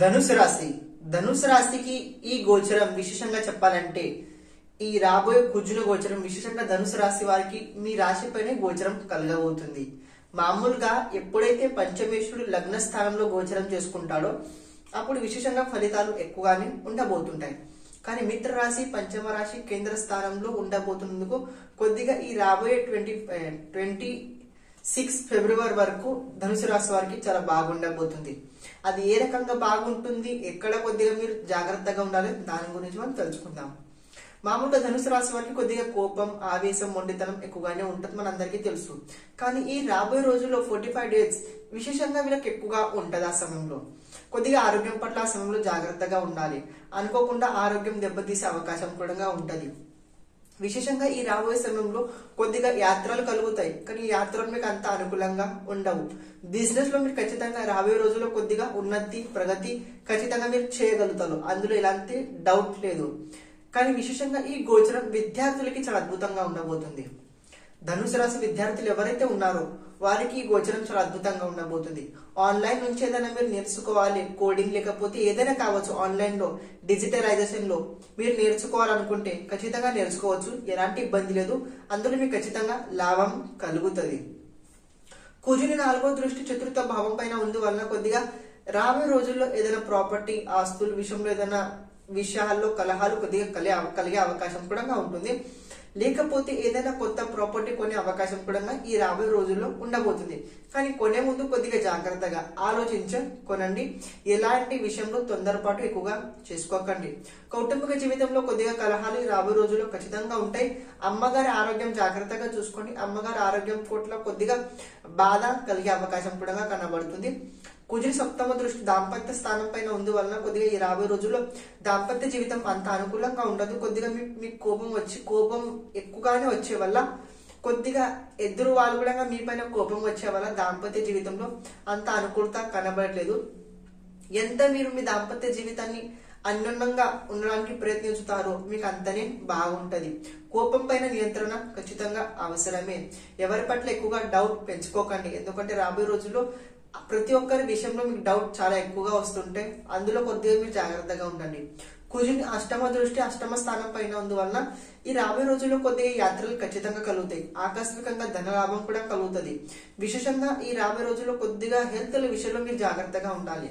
ధనుసు రాశి. ధనుసు రాశికి ఈ గోచరం విశేషంగా చెప్పాలంటే ఈ రాబోయే కుజుల గోచరం విశేషంగా ధనుసు రాశి వారికి మీ రాశిపైనే గోచరం కలగబోతుంది. మామూలుగా ఎప్పుడైతే పంచమేశ్వరుడు లగ్న స్థానంలో గోచరం చేసుకుంటాడో అప్పుడు విశేషంగా ఫలితాలు ఎక్కువగానే ఉండబోతుంటాయి. కానీ మిత్ర రాశి పంచమ రాశి కేంద్ర స్థానంలో ఉండబోతున్నందుకు కొద్దిగా ఈ రాబోయే 26 ఫిబ్రవరి వరకు ధనుసు రాశి వారికి చాలా బాగుండబోతుంది. అది ఏ రకంగా బాగుంటుంది, ఎక్కడ కొద్దిగా మీరు జాగ్రత్తగా ఉండాలి, దాని గురించి మనం తెలుసుకుందాం. మామూలుగా ధనుసు రాశి వారికి కొద్దిగా కోపం, ఆవేశం, మొండితనం ఎక్కువగానే ఉంటుంది, మన అందరికీ తెలుసు. కానీ ఈ రాబోయే రోజుల్లో 45 డేస్ విశేషంగా వీళ్ళకి ఎక్కువగా ఉంటది. ఆ సమయంలో కొద్దిగా ఆరోగ్యం పట్ల ఆ సమయంలో జాగ్రత్తగా ఉండాలి. అనుకోకుండా ఆరోగ్యం దెబ్బతీసే అవకాశం కూడా ఉంటది. విశేషంగా ఈ రాబోయే సమయంలో కొద్దిగా యాత్రలు కలుగుతాయి, కానీ ఈ యాత్రలు మీకు అంత అనుకూలంగా ఉండవు. బిజినెస్ లో మీరు ఖచ్చితంగా రాబోయే రోజుల్లో కొద్దిగా ఉన్నతి, ప్రగతి ఖచ్చితంగా మీరు చేయగలుగుతారు, అందులో ఎలాంటి డౌట్ లేదు. కానీ విశేషంగా ఈ గోచరం విద్యార్థులకి చాలా అద్భుతంగా ఉండబోతుంది. ధనుసు రాశి విద్యార్థులు ఎవరైతే ఉన్నారో వారికి ఈ గోచరం చాలా అద్భుతంగా ఉండబోతుంది. ఆన్లైన్ నుంచి ఏదైనా మీరు నేర్చుకోవాలి, కోడింగ్ లేకపోతే ఏదైనా కావచ్చు, ఆన్లైన్ లో డిజిటలైజేషన్ లో మీరు నేర్చుకోవాలనుకుంటే ఖచ్చితంగా నేర్చుకోవచ్చు, ఎలాంటి ఇబ్బంది లేదు. అందులో మీకు ఖచ్చితంగా లాభం కలుగుతుంది. కుజుని 4వ దృష్టి చతుర్థ భావం పైన ఉంది వలన కొద్దిగా రాబోయే రోజుల్లో ఏదైనా ప్రాపర్టీ, ఆస్తుల విషయంలో ఏదైనా విషయాల్లో కలహాలు కొద్దిగా కలిగే అవకాశం కూడా ఉంటుంది. లేకపోతే ఏదైనా కొత్త ప్రాపర్టీ కొనే అవకాశం కూడా ఈ రాబోయే రోజుల్లో ఉండబోతుంది. కానీ కొనే ముందు కొద్దిగా జాగ్రత్తగా ఆలోచించి కొనండి. ఎలాంటి విషయంలో తొందరపాటు ఎక్కువగా చేసుకోకండి. కౌటుంబిక జీవితంలో కొద్దిగా కలహాలు ఈ రాబోయే రోజుల్లో ఖచ్చితంగా ఉంటాయి. అమ్మగారి ఆరోగ్యం జాగ్రత్తగా చూసుకోండి. అమ్మగారి ఆరోగ్యం పట్ల కొద్దిగా బాధ కలిగే అవకాశం కూడా కనబడుతుంది. కుజుని 7వ దృష్టి దాంపత్య స్థానం పైన ఉంది వలన కొద్దిగా ఈ రాబోయే రోజుల్లో దాంపత్య జీవితం అంత అనుకూలంగా ఉండదు. కొద్దిగా మీకు కోపం ఎక్కువగానే వచ్చే వల్ల కొద్దిగా ఎదురు వాళ్ళు కూడా మీ పైన కోపం వచ్చే వల్ల దాంపత్య జీవితంలో అంత అనుకూలత కనబడలేదు. ఎంత మీరు మీ దాంపత్య జీవితాన్ని అన్యోన్యంగా ఉండడానికి ప్రయత్నించుతారో మీకు అంతనే బాగుంటది. కోపం పైన నియంత్రణ ఖచ్చితంగా అవసరమే. ఎవరి పట్ల ఎక్కువగా డౌట్ పెంచుకోకండి, ఎందుకంటే రాబోయే రోజుల్లో ప్రతి ఒక్కరి విషయంలో మీకు డౌట్ చాలా ఎక్కువగా వస్తుంటే అందులో కొద్దిగా మీరు జాగ్రత్తగా ఉండండి. కుజుని 8వ దృష్టి 8వ స్థానం పైన అందువలన ఈ రాబోయే రోజుల్లో కొద్దిగా యాత్రలు ఖచ్చితంగా కలుగుతాయి. ఆకస్మికంగా ధన లాభం కూడా కలుగుతుంది. విశేషంగా ఈ రాబోయే రోజుల్లో కొద్దిగా హెల్త్ విషయంలో మీరు జాగ్రత్తగా ఉండాలి.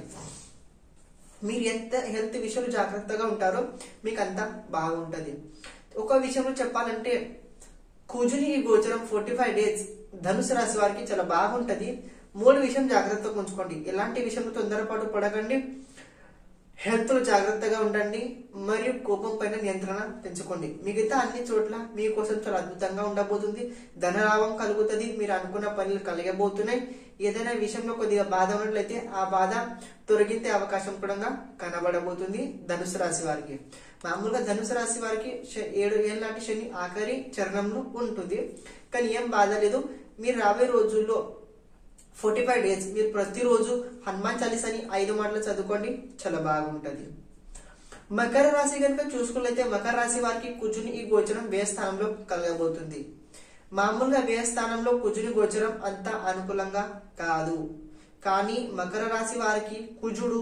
మీరు ఎంత హెల్త్ విషయంలో జాగ్రత్తగా ఉంటారో మీకు అంతా బాగుంటది. ఒక విషయంలో చెప్పాలంటే కుజుని ఈ గోచరం 45 డేస్ ధనుసు రాశి వారికి చాలా బాగుంటది. 3 విషయం జాగ్రత్తగా ఉంచుకోండి. ఎలాంటి విషయంలో తొందరపాటు పడకండి, హెల్త్ లో జాగ్రత్తగా ఉండండి, మరియు కోపం పైన నియంత్రణ పెంచుకోండి. మిగతా అన్ని చోట్ల మీకోసం చాలా అద్భుతంగా ఉండబోతుంది. ధనలాభం కలుగుతుంది, మీరు అనుకున్న పనులు కలిగబోతున్నాయి. ఏదైనా విషయంలో కొద్దిగా బాధ ఉన్నట్లయితే ఆ బాధ తొలగించే అవకాశం కూడా కనబడబోతుంది ధనుసు రాశి వారికి. మామూలుగా ధనుసు రాశి వారికి 7 ఏళ్ళ నాటి శని ఆఖరి చరణంలో ఉంటుంది. కానీ ఏం బాధ లేదు. మీరు రాబోయే రోజుల్లో 45 డేస్ మీరు ప్రతిరోజు హనుమాన్ చాలీసాని 5 మాటలు చదువుకోండి, చాలా బాగుంటది. మకర రాశి కనుక చూసుకున్నట్లయితే మకర రాశి వారికి కుజుని ఈ గోచరం వ్యయ స్థానంలో కలగబోతుంది. మామూలుగా వ్యయ స్థానంలో కుజుని గోచరం అంత అనుకూలంగా కాదు. కానీ మకర రాశి వారికి కుజుడు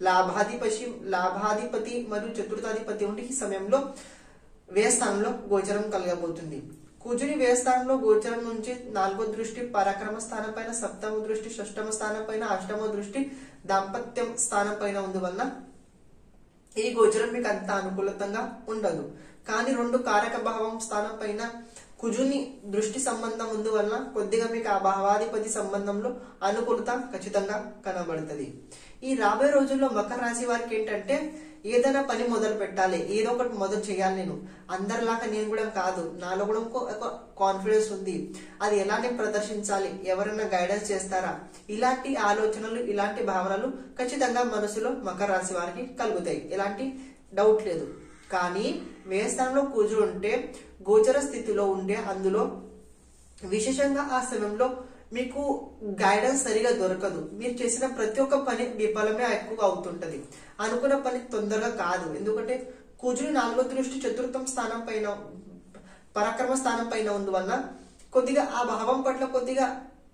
లాభాధిపతి మరియు చతుర్థాధిపతి ఉంటే ఈ సమయంలో వ్యయ స్థానంలో గోచరం కలగబోతుంది. కుజుని వ్యయ స్థానంలో గోచరం నుంచి 4వ దృష్టి పరాక్రమ స్థానం పైన, 7వ దృష్టి షష్టమ స్థానం పైన, 8వ దృష్టి దాంపత్యం స్థానం పైన ఉంది వలన ఈ గోచరం మీకు అంత అనుకూలంగా ఉండదు. కానీ 2 కారక భావం స్థానం పైన కుజుని దృష్టి సంబంధం ఉంది వలన కొద్దిగా మీకు ఆ భావాధిపతి సంబంధంలో అనుకూలత ఖచ్చితంగా కనబడుతుంది. ఈ రాబోయే రోజుల్లో మకర రాశి వారికి ఏంటంటే ఏదైనా పని మొదలు పెట్టాలి, ఏదో ఒకటి మొదలు చేయాలి. నేను అందరిలాగా నేను కూడా కాదు, నాలో కూడా ఒక కాన్ఫిడెన్స్ ఉంది, అది ఎలా నేను ప్రదర్శించాలి, ఎవరైనా గైడెన్స్ చేస్తారా, ఇలాంటి ఆలోచనలు, ఇలాంటి భావనలు ఖచ్చితంగా మనసులో మకర రాశి వారికి కలుగుతాయి, ఎలాంటి డౌట్ లేదు. కానీ వ్యయస్థానంలో కుజుడు ఉంటే గోచర స్థితిలో ఉండే అందులో విశేషంగా ఆ సమయంలో మీకు గైడెన్స్ సరిగా దొరకదు. మీరు చేసిన ప్రతి ఒక్క పని విఫలమే ఎక్కువగా అవుతుంటది. అనుకున్న పని తొందరగా కాదు. ఎందుకంటే కుజుని 4వ దృష్టి చతుర్థం స్థానం పైన పరాక్రమ స్థానం పైన ఉంది వలన కొద్దిగా ఆ భావం పట్ల కొద్దిగా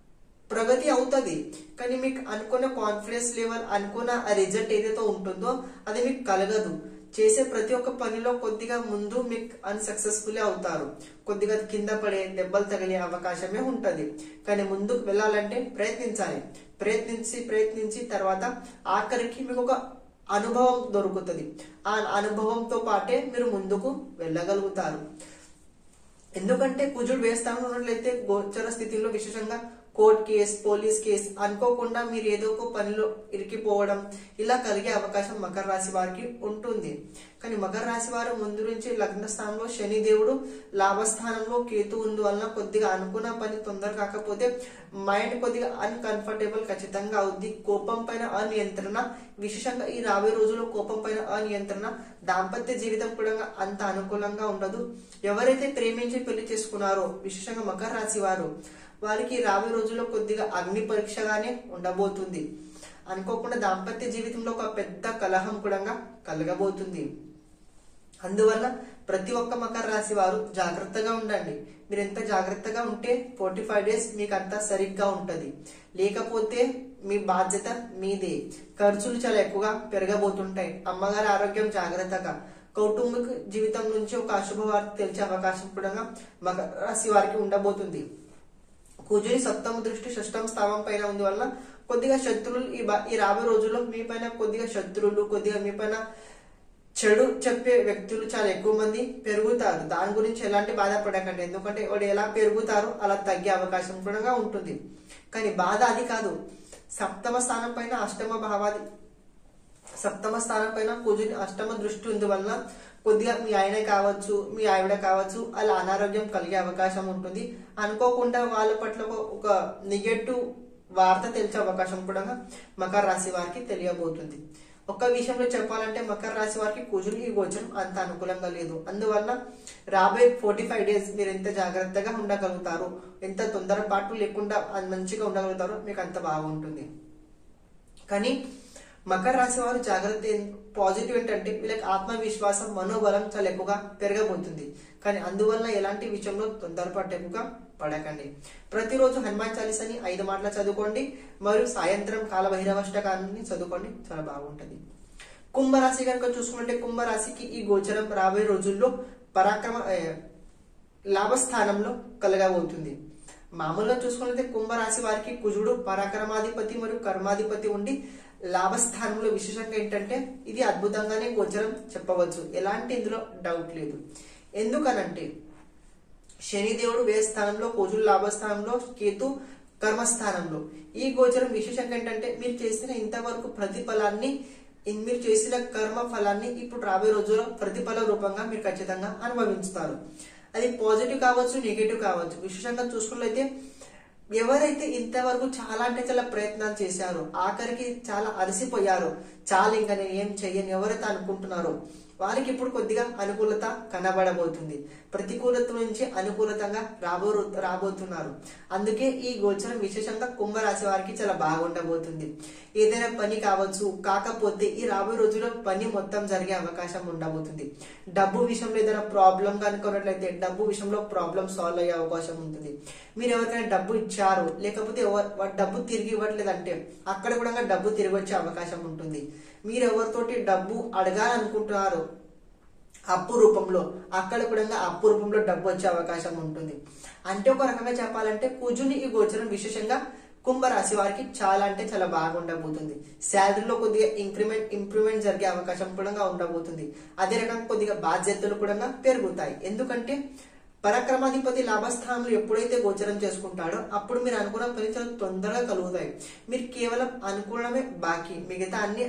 ప్రగతి అవుతుంది, కానీ మీకు అనుకున్న కాన్ఫిడెన్స్ లెవెల్, అనుకున్న ఆ రిజల్ట్ ఏదైతే ఉంటుందో అది మీకు కలగదు. చేసే ప్రతి ఒక్క పనిలో కొద్దిగా ముందు మీకు అన్సక్సెస్ఫుల్ అవుతారు, కొద్దిగా కింద పడే దెబ్బలు తగిలే అవకాశమే ఉంటది. కానీ ముందుకు వెళ్ళాలంటే ప్రయత్నించాలి. ప్రయత్నించి తర్వాత ఆఖరికి మీకు ఒక అనుభవం దొరుకుతుంది. ఆ అనుభవంతో పాటే మీరు ముందుకు వెళ్ళగలుగుతారు. ఎందుకంటే కుజుడు వేస్తాను ఉన్నట్లయితే గోచర స్థితిలో విశేషంగా కోర్టు కేసు, పోలీస్ కేసు అనుకోకుండా మీరు ఏదో ఒక పనిలో ఇరికిపోవడం ఇలా కలిగే అవకాశం మకర రాశి వారికి ఉంటుంది. కానీ మకర రాశి వారు ముందు నుంచి లగ్న స్థానంలో శని దేవుడు, లాభస్థానంలో కేతు వలన కొద్దిగా అనుకున్న పని తొందర కాకపోతే మైండ్ కొద్దిగా అన్కంఫర్టబుల్ ఖచ్చితంగా అవుద్ది. కోపం పైన అనియంత్రణ, విశేషంగా ఈ రాబోయే రోజుల్లో కోపం పైన అనియంత్రణ, దాంపత్య జీవితం కూడా అంత అనుకూలంగా ఉండదు. ఎవరైతే ప్రేమించి పెళ్లి చేసుకున్నారో విశేషంగా మకర రాశి వారికి రాబోయే రోజుల్లో కొద్దిగా అగ్ని పరీక్షగానే ఉండబోతుంది. అనుకోకుండా దాంపత్య జీవితంలో ఒక పెద్ద కలహం కూడా కలగబోతుంది. అందువల్ల ప్రతి ఒక్క మకర రాశి వారు జాగ్రత్తగా ఉండండి. మీరు ఎంత జాగ్రత్తగా ఉంటే 45 డేస్ మీకు అంతా సరిగ్గా ఉంటది. లేకపోతే మీ బాధ్యత మీదే. ఖర్చులు చాలా ఎక్కువగా పెరగబోతుంటాయి. అమ్మగారి ఆరోగ్యం జాగ్రత్తగా. కౌటుంబిక జీవితం నుంచి ఒక అశుభవార్త తెలిసే అవకాశం కూడా మకర రాశి వారికి ఉండబోతుంది. కుజుని సప్తమ దృష్టి షష్టమ స్థానం పైన ఉంది వల్ల కొద్దిగా శత్రువులు ఈ రాబోయే రోజుల్లో మీ పైన కొద్దిగా శత్రువులు, కొద్దిగా మీ పైన చెడు చెప్పే వ్యక్తులు చాలా ఎక్కువ మంది పెరుగుతారు. దాని గురించి ఎలాంటి బాధపడకండి. ఎందుకంటే వాడు ఎలా పెరుగుతారో అలా తగ్గే అవకాశం కూడా ఉంటుంది. కానీ బాధ అది కాదు. సప్తమ స్థానం పైన కుజుని అష్టమ దృష్టి ఉంది వలన కొద్దిగా మీ ఆయన కావచ్చు, మీ ఆవిడ కావచ్చు అలా అనారోగ్యం కలిగే అవకాశం ఉంటుంది. అనుకోకుండా వాళ్ళ పట్ల ఒక నెగటివ్ వార్త తెలిసే అవకాశం కూడా మకర రాశి వారికి తెలియబోతుంది. ఒక్క విషయంలో చెప్పాలంటే మకర రాశి వారికి కుజుని ఈ గోచరం అంత అనుకూలంగా లేదు. అందువల్ల రాబోయే 45 డేస్ మీరు ఎంత జాగ్రత్తగా ఉండగలుగుతారో, ఎంత తొందరపాటు లేకుండా మంచిగా ఉండగలుగుతారో మీకు అంత బాగుంటుంది. కానీ మకర రాశి వారు జాగ్రత్త పాజిటివ్ ఏంటంటే వీళ్ళకి ఆత్మవిశ్వాసం, మనోబలం చాలా ఎక్కువగా పెరగబోతుంది. కానీ అందువల్ల ఎలాంటి విషయంలో తొందరపాటు ఎక్కువగా పడకండి. ప్రతిరోజు హనుమాన్ చాలీసాని 5 మాటలు చదువుకోండి, మరియు సాయంత్రం కాలభైరవాష్టకాన్ని చదువుకోండి, చాలా బాగుంటది. కుంభరాశి కనుక చూసుకుంటే కుంభరాశికి ఈ గోచరం రాబోయే రోజుల్లో లాభస్థానంలో కలగబోతుంది. మామూలుగా చూసుకున్నట్లయితే కుంభరాశి వారికి కుజుడు పరాక్రమాధిపతి మరియు కర్మాధిపతి ఉండి లాభస్థానంలో విశేషంగా ఏంటంటే ఇది అద్భుతంగానే గోచరం చెప్పవచ్చు. ఎలాంటి ఇందులో డౌట్ లేదు. ఎందుకనంటే శనిదేవుడు వ్యయ స్థానంలో, కుజుడు లాభస్థానంలో, కేతు కర్మస్థానంలో. ఈ గోచరం విశేషంగా ఏంటంటే మీరు చేసిన ఇంతవరకు ప్రతిఫలాన్ని, మీరు చేసిన కర్మ ఫలాన్ని ఇప్పుడు రాబోయే రోజుల్లో ప్రతిఫల రూపంగా మీరు ఖచ్చితంగా అనుభవిస్తారు. అది పాజిటివ్ కావచ్చు, నెగిటివ్ కావచ్చు. విశేషంగా చూసుకున్నట్లయితే ఎవరైతే ఇంతవరకు చాలా అంటే చాలా ప్రయత్నాలు చేశారో, ఆఖరికి చాలా అలసిపోయారో, చాలా ఇంకా నేను ఏం చెయ్యను ఎవరైతే అనుకుంటున్నారో వారికి ఇప్పుడు కొద్దిగా అనుకూలత కనబడబోతుంది. ప్రతికూలత నుంచి అనుకూలతంగా రాబోతున్నారు. అందుకే ఈ గోచరం విశేషంగా కుంభరాశి వారికి చాలా బాగుండబోతుంది. ఏదైనా పని కావచ్చు, కాకపోతే ఈ రాబోయే రోజుల్లో పని మొత్తం జరిగే అవకాశం ఉండబోతుంది. డబ్బు విషయంలో ఏదైనా ప్రాబ్లం కనుక్కున్నట్లయితే డబ్బు విషయంలో ప్రాబ్లం సాల్వ్ అయ్యే అవకాశం ఉంటుంది. మీరు ఎవరికైనా డబ్బు ఇచ్చారు, లేకపోతే డబ్బు తిరిగి ఇవ్వట్లేదంటే అక్కడ కూడా డబ్బు తిరిగి వచ్చే అవకాశం ఉంటుంది. మీరు ఎవరితోటి డబ్బు అడగాలనుకుంటున్నారు అప్పు రూపంలో, అక్కడ కూడా అప్పు రూపంలో డబ్బు వచ్చే అవకాశం ఉంటుంది. అంటే ఒక రకంగా చెప్పాలంటే కుజుని ఈ గోచరం విశేషంగా కుంభరాశి వారికి చాలా అంటే చాలా బాగా ఉండబోతుంది. శాలరీలో కొద్దిగా ఇంప్రూవ్మెంట్ జరిగే అవకాశం కూడా ఉండబోతుంది. అదే రకంగా కొద్దిగా బాధ్యతలు కూడా పెరుగుతాయి. ఎందుకంటే పరాక్రమాధిపతి లాభస్థానంలో ఎప్పుడైతే గోచరం చేసుకుంటాడో అప్పుడు మీరు అనుకున్న పని చాలా తొందరగా కలుగుతాయి. మీరు కేవలం అనుకోవడమే బాకీ, మిగతా అన్ని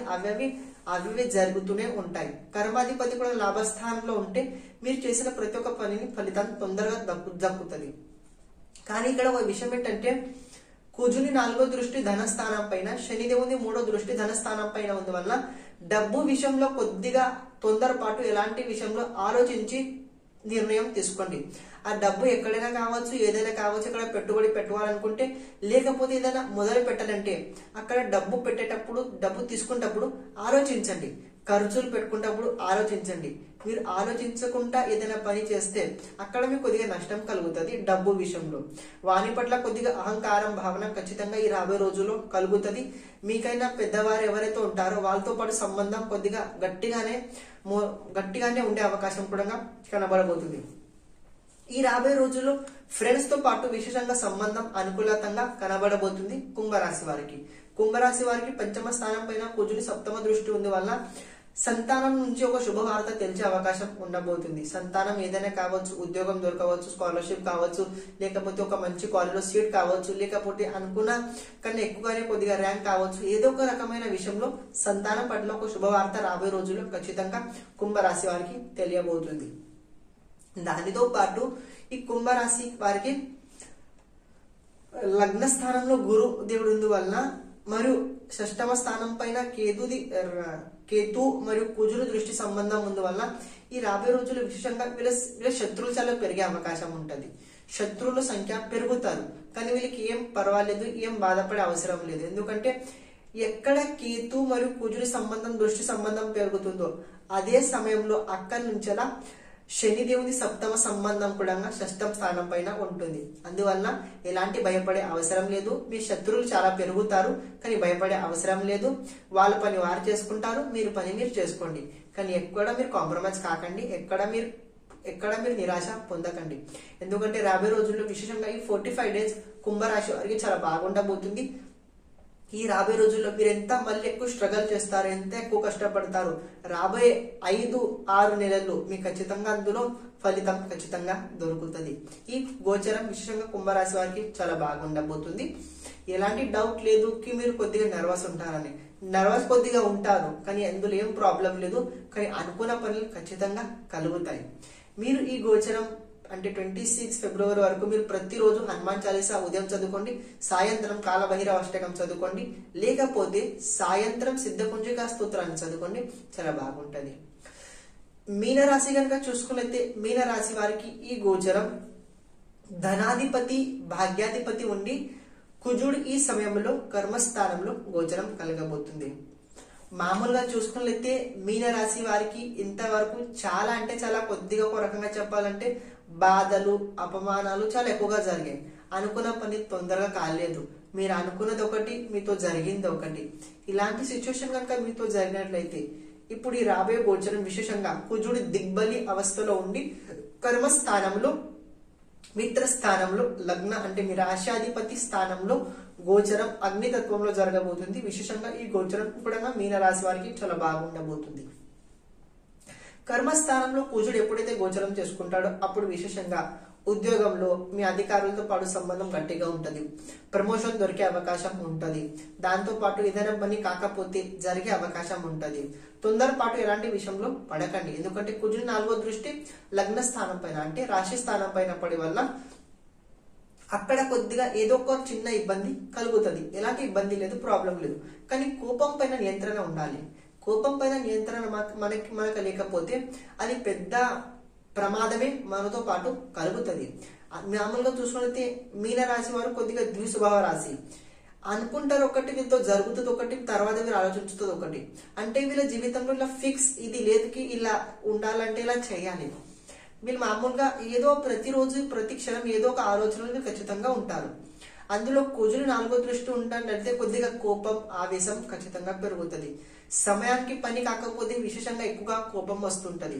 అవి జరుగుతూనే ఉంటాయి. కర్మాధిపతి కూడా లాభస్థానంలో ఉంటే మీరు చేసిన ప్రతి ఒక్క పనిని ఫలితం తొందరగా దక్కుతుంది. కానీ ఇక్కడ ఒక విషయం ఏంటంటే కుజుని 4వ దృష్టి ధనస్థానం పైన, శనిదేవుని 3వ దృష్టి ధనస్థానం పైన ఉంది వల్ల డబ్బు విషయంలో కొద్దిగా తొందరపాటు, ఎలాంటి విషయంలో ఆలోచించి నిర్ణయం తీసుకోండి. ఆ డబ్బు ఎక్కడైనా కావచ్చు, ఏదైనా కావచ్చు, అక్కడ పెట్టుబడి పెట్టాలనుకుంటే, లేకపోతే ఏదైనా మొదలు పెట్టాలంటే అక్కడ డబ్బు పెట్టేటప్పుడు, డబ్బు తీసుకునేటప్పుడు ఆలోచించండి. ఖర్చులు పెట్టుకునేటప్పుడు ఆలోచించండి. మీరు ఆలోచించకుండా ఏదైనా పని చేస్తే అక్కడ మీకు కొద్దిగా నష్టం కలుగుతుంది డబ్బు విషయంలో. వాని పట్ల కొద్దిగా అహంకారం భావన ఖచ్చితంగా ఈ రాబోయే రోజుల్లో కలుగుతుంది. మీకైనా పెద్దవారు ఎవరైతే ఉంటారో వాళ్ళతో పాటు సంబంధం కొద్దిగా గట్టిగానే ఉండే అవకాశం కూడా కనబడబోతుంది. ఈ రాబోయే రోజుల్లో ఫ్రెండ్స్ తో పాటు విశేషంగా సంబంధం అనుకూలతంగా కనబడబోతుంది కుంభరాశి వారికి. కుంభరాశి వారికి పంచమ స్థానం పైన కుజుని సప్తమ దృష్టి ఉంది వల్ల సంతానం నుంచి ఒక శుభవార్త తెలిసే అవకాశం ఉండబోతుంది. సంతానం ఏదైనా కావచ్చు, ఉద్యోగం దొరకవచ్చు, స్కాలర్షిప్ కావచ్చు, లేకపోతే ఒక మంచి కాలేజీలో సీట్ కావచ్చు, లేకపోతే అనుకున్న కన్నా ఎక్కువగానే కొద్దిగా ర్యాంక్ కావచ్చు. ఏదో ఒక రకమైన విషయంలో సంతానం పట్ల ఒక శుభవార్త రాబోయే రోజుల్లో ఖచ్చితంగా కుంభరాశి వారికి తెలియబోతుంది. దానితో పాటు ఈ కుంభరాశి వారికి లగ్న స్థానంలో గురు దేవుడు ఉంది వలన మరియు షష్టమ స్థానం పైన కేతు మరియు కుజుడు దృష్టి సంబంధం ఉంది వల్ల ఈ రాబోయే రోజుల్లో విశేషంగా వీళ్ళ శత్రువులు చాలా పెరిగే అవకాశం ఉంటది. శత్రువుల సంఖ్య పెరుగుతారు, కానీ వీళ్ళకి ఏం పర్వాలేదు, ఏం బాధపడే అవసరం లేదు. ఎందుకంటే ఎక్కడ కేతు మరియు కుజుడి సంబంధం దృష్టి సంబంధం పెరుగుతుందో అదే సమయంలో అక్కడి నుంచెలా శనిదేవుని సప్తమ సంబంధం కూడా షష్టమ స్థానం పైన ఉంటుంది. అందువల్ల ఎలాంటి భయపడే అవసరం లేదు. మీ శత్రువులు చాలా పెరుగుతారు, కానీ భయపడే అవసరం లేదు. వాళ్ళ పని వారు చేసుకుంటారు, మీరు పని మీరు చేసుకోండి. కానీ ఎక్కడ మీరు కాంప్రమైజ్ కాకండి, ఎక్కడ మీరు నిరాశ పొందకండి. ఎందుకంటే రాబోయే రోజుల్లో విశేషంగా ఈ 45 days కుంభరాశి వారికి చాలా బాగుండబోతుంది. ఈ రాబోయే రోజుల్లో మీరు ఎంత మళ్ళీ ఎక్కువ స్ట్రగల్ చేస్తారు, ఎంత ఎక్కువ కష్టపడతారు, రాబోయే 5-6 నెలలు మీకు ఖచ్చితంగా అందులో ఫలితం ఖచ్చితంగా దొరుకుతుంది. ఈ గోచరం విశేషంగా కుంభరాశి వారికి చాలా బాగుండబోతుంది. ఎలాంటి డౌట్ లేదు కి మీరు కొద్దిగా నర్వస్ ఉంటారని. నర్వస్ కొద్దిగా ఉంటారు, కానీ అందులో ఏం ప్రాబ్లం లేదు. కానీ అనుకున్న పనులు ఖచ్చితంగా కలుగుతాయి. మీరు ఈ గోచరం అంటే 26 ఫిబ్రవరి వరకు మీరు ప్రతిరోజు హనుమాన్ చాలీసా ఉదయం చదువుకోండి, సాయంత్రం కాలభైరవ అష్టకం చదువుకోండి, లేకపోతే సాయంత్రం సిద్ధకుంజికా స్తోత్రాన్ని చదువుకోండి, చాలా బాగుంటది. మీనరాశి కనుక చూసుకున్నట్లయితే మీనరాశి వారికి ఈ గోచరం ధనాధిపతి భాగ్యాధిపతి ఉండి కుజుడు ఈ సమయంలో కర్మస్థానంలో గోచరం కలగబోతుంది. మామూలుగా చూసుకున్నట్లయితే మీనరాశి వారికి ఇంతవరకు చాలా అంటే చాలా కొద్దిగా ఒక రకంగా చెప్పాలంటే బాధలు అపమానాలు చాలా ఎక్కువగా జరిగాయి. అనుకున్న పని తొందరగా కాలేదు, మీరు అనుకున్నది ఒకటి మీతో జరిగింది ఒకటి. ఇలాంటి సిచ్యువేషన్ కనుక మీతో జరిగినట్లయితే ఇప్పుడు ఈ రాబోయే గోచరం విశేషంగా కుజుడు దిగ్బలి అవస్థలో ఉండి కర్మస్థానంలో మిత్ర స్థానంలో లగ్న అంటే మీ రాశ్యాధిపతి స్థానంలో గోచరం అగ్నితత్వంలో జరగబోతుంది. విశేషంగా ఈ గోచరం కూడా మీనరాశి వారికి చాలా బాగుండబోతుంది. కర్మస్థానంలో కుజుడు ఎప్పుడైతే గోచరం చేసుకుంటాడో అప్పుడు విశేషంగా ఉద్యోగంలో మీ అధికారులతో పాటు సంబంధం గట్టిగా ఉంటది, ప్రమోషన్ దొరికే అవకాశం ఉంటది. దాంతో పాటు ఏదైనా పని కాకపోతే జరిగే అవకాశం ఉంటది. తొందరపాటు ఎలాంటి విషయంలో పడకండి, ఎందుకంటే కుజుడు 4వ దృష్టి లగ్న స్థానం పైన అంటే రాశి స్థానం పైన పడి వల్ల అక్కడ కొద్దిగా ఏదో ఒక చిన్న ఇబ్బంది కలుగుతుంది. ఎలాంటి ఇబ్బంది లేదు, ప్రాబ్లం లేదు, కానీ కోపం పైన నియంత్రణ ఉండాలి. కోపం పైన నియంత్రణ మనకు లేకపోతే అది పెద్ద ప్రమాదమే మనతో పాటు కలుగుతుంది. మామూలుగా చూసుకుంటే మీనరాశి వారు కొద్దిగా ద్విస్వభావ రాశి. అనుకుంటారు ఒకటి, వీళ్ళతో జరుగుతుంది ఒకటి, తర్వాత మీరు ఆలోచించుతుంది ఒకటి. అంటే వీళ్ళ జీవితంలో ఇలా ఫిక్స్ ఇది లేదుకి ఇలా ఉండాలంటే ఇలా చేయాలి. వీళ్ళు మామూలుగా ఏదో ప్రతిరోజు ప్రతి క్షణం ఏదో ఒక ఆలోచనలు ఖచ్చితంగా ఉంటారు. అందులో కుజుడు 4వ దృష్టి ఉంటానంటే కొద్దిగా కోపం ఆవేశం ఖచ్చితంగా పెరుగుతుంది. సమయానికి పని కాకపోతే విశేషంగా ఎక్కువగా కోపం వస్తుంటది.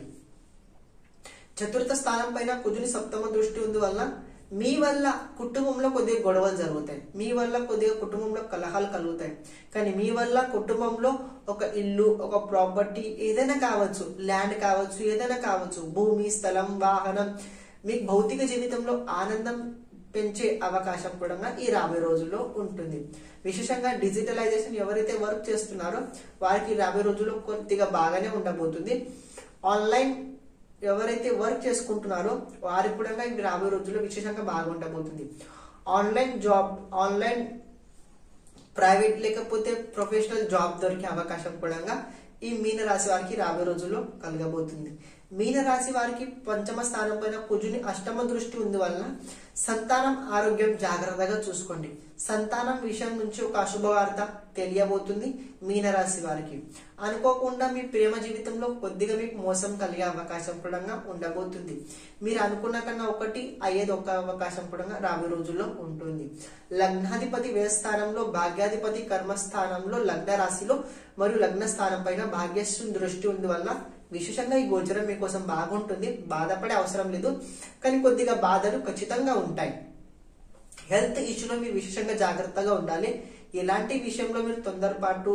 చతుర్థ స్థానం పైన కుజుని సప్తమ దృష్టి ఉంది వల్ల మీ వల్ల కుటుంబంలో కొద్దిగా గొడవలు జరుగుతాయి, మీ వల్ల కొద్దిగా కుటుంబంలో కలహాలు కలుగుతాయి. కానీ మీ వల్ల కుటుంబంలో ఒక ఇల్లు, ఒక ప్రాపర్టీ ఏదైనా కావచ్చు, ల్యాండ్ కావచ్చు, ఏదైనా కావచ్చు, భూమి స్థలం వాహనం మీకు భౌతిక జీవితంలో ఆనందం పెంచే అవకాశం కూడా ఈ రాబోయే రోజుల్లో ఉంటుంది. విశేషంగా డిజిటలైజేషన్ ఎవరైతే వర్క్ చేస్తున్నారో వారికి రాబోయే రోజుల్లో కొద్దిగా బాగానే ఉండబోతుంది. ఆన్లైన్ ఎవరైతే వర్క్ చేసుకుంటున్నారో వారికి కూడా రాబోయే రోజుల్లో విశేషంగా బాగుండబోతుంది. ఆన్లైన్ జాబ్, ఆన్లైన్ ప్రైవేట్ లేకపోతే ప్రొఫెషనల్ జాబ్ దొరికే అవకాశం కూడా ఈ మీన రాశి వారికి రాబోయే రోజుల్లో కలగబోతుంది. మీన రాశి వారికి పంచమ స్థానం పైన కుజుని అష్టమ దృష్టి ఉంది వలన సంతానం ఆరోగ్యం జాగ్రత్తగా చూసుకోండి. సంతానం విషయం నుంచి ఒక అశుభవార్త తెలియబోతుంది మీన రాశి వారికి. అనుకోకుండా మీ ప్రేమ జీవితంలో కొద్దిగా మీకు మోసం కలిగే అవకాశం కూడా ఉండబోతుంది. మీరు అనుకున్న కన్నా ఒకటి అయ్యేది ఒక అవకాశం కూడా రాబోయే రోజుల్లో ఉంటుంది. లగ్నాధిపతి వ్యయ స్థానంలో, భాగ్యాధిపతి కర్మస్థానంలో, లగ్న రాశిలో మరియు లగ్న స్థానం పైన భాగ్యశ్రుని దృష్టి ఉంది వల్ల విశేషంగా ఈ గోచరం మీకోసం బాగుంటుంది. బాధపడే అవసరం లేదు, కానీ కొద్దిగా బాధలు ఖచ్చితంగా ఉంటాయి. హెల్త్ ఇష్యూలో మీరు విశేషంగా జాగ్రత్తగా ఉండాలి. ఎలాంటి విషయంలో మీరు తొందరపాటు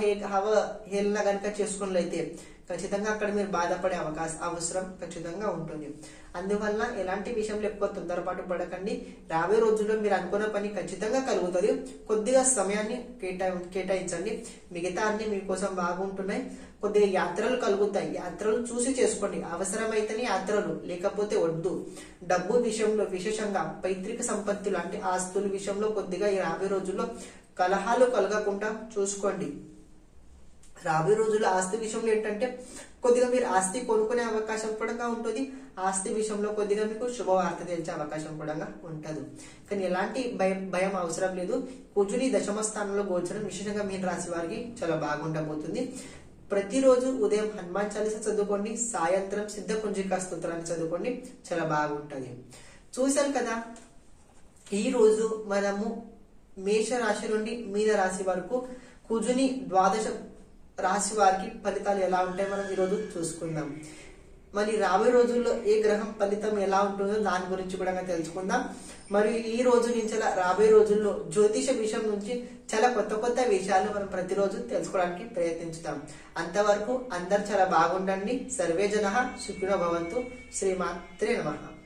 అవహేళన కనుక చేసుకున్నట్లయితే ఖచ్చితంగా అక్కడ మీరు బాధపడే అవసరం ఖచ్చితంగా ఉంటుంది. అందువల్ల ఎలాంటి విషయంలో ఎక్కువ తొందరపాటు పడకండి. రాబోయే రోజుల్లో మీరు అనుకున్న పని ఖచ్చితంగా కలుగుతుంది. కొద్దిగా సమయాన్ని కేటాయించండి. మిగతా అన్ని మీకోసం బాగుంటున్నాయి. కొద్దిగా యాత్రలు కలుగుతాయి. యాత్రలు చూసి చేసుకోండి. అవసరమైతేనే యాత్రలు, లేకపోతే వద్దు. డబ్బు విషయంలో విశేషంగా పైతృక సంపత్తులు అంటే ఆస్తుల విషయంలో కొద్దిగా ఈ రాబోయే రోజుల్లో కలహాలు కలగకుండా చూసుకోండి. రాబోయే రోజుల్లో ఆస్తి విషయంలో ఏంటంటే కొద్దిగా మీరు ఆస్తి కొనుక్కునే అవకాశం కూడా ఉంటుంది. ఆస్తి విషయంలో కొద్దిగా మీకు శుభవార్త తెలిసే అవకాశం కూడా ఉంటుంది. కానీ ఎలాంటి భయం అవసరం లేదు. కుజుని దశమ స్థానంలో గోచరం విశేషంగా మీన రాశి వారికి చాలా బాగుండబోతుంది. ప్రతిరోజు ఉదయం హనుమాన్ చాలీస చదువుకోండి, సాయంత్రం సిద్ధ కుంజికా స్తోత్రాన్ని చదువుకోండి, చాలా బాగుంటది. చూశారు కదా, ఈ రోజు మనము మేష రాశి నుండి మీన రాశి వరకు కుజుని ద్వాదశ రాశి వారికి ఫలితాలు ఎలా ఉంటాయి మనం ఈరోజు చూసుకుందాం. మరి రాబోయే రోజుల్లో ఏ గ్రహం ఫలితం ఎలా ఉంటుందో దాని గురించి కూడా తెలుసుకుందాం. మరియు ఈ రోజు నుంచి రాబోయే రోజుల్లో జ్యోతిష విషయం నుంచి చాలా కొత్త విషయాలు మనం ప్రతిరోజు తెలుసుకోవడానికి ప్రయత్నించుతాం. అంతవరకు అందరు చాలా బాగుండండి. సర్వే జనః సుఖినో భవంతు. శ్రీమాత్రే నమః.